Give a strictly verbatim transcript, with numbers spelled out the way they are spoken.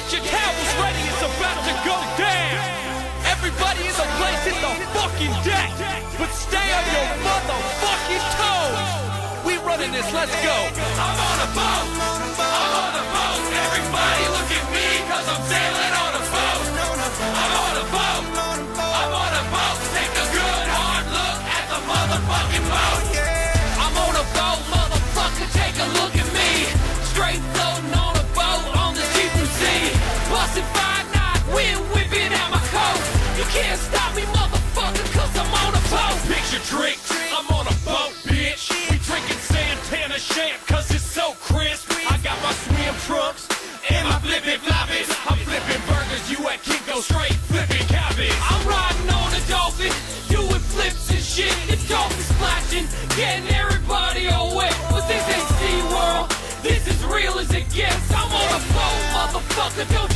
Get your towels ready, it's about to go down. Everybody in the place hit the fucking deck, but stay on your motherfucking toes. We running this, let's go. I'm on a boat, I'm on a boat. Everybody look at me, cause I'm sailing on a boat. I'm on a boat, I'm on a boat. Take a good hard look at the motherfucking boat. I'm on a boat, motherfucker, take a look at me. Straight floating on a boat on the deep blue sea. Bustin' five knot, wind whipping out my coat. You can't stop me, motherfucker, cause I'm on a boat. Picture drink, I'm on a boat, bitch. We drinking Santana champ, cause it's so crisp. I got my swim trunks and my flippin' floppies. I'm flipping burgers, you at Kinko straight flipping cabbage. I'm riding on a dolphin, doing flips and shit. The dolphin splashing, getting everybody all wet. But this ain't SeaWorld, this is real as it gets. I'm on a boat, motherfucker, don't